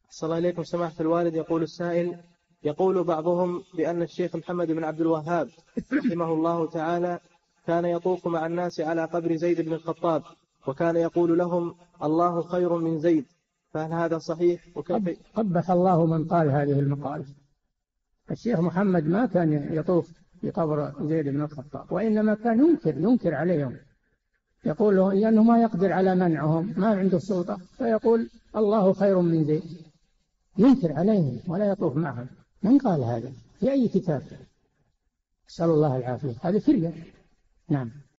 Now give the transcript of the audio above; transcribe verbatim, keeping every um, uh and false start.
صلى الله عليكم سماحة الوالد. يقول السائل: يقول بعضهم بأن الشيخ محمد بن عبد الوهاب رحمه الله تعالى كان يطوف مع الناس على قبر زيد بن الخطاب، وكان يقول لهم: الله خير من زيد، فهل هذا صحيح؟ وكيف؟ قبح الله من قال هذه المقالة. الشيخ محمد ما كان يطوف بقبر زيد بن الخطاب، وإنما كان ينكر ينكر عليهم، يقول له لأنه ما يقدر على منعهم، ما عنده سلطة، فيقول الله خير من زيد، ينكر عليهم ولا يطوف معهم. من قال هذا في أي كتاب؟ أسأل الله العافية. هذه فرية. نعم.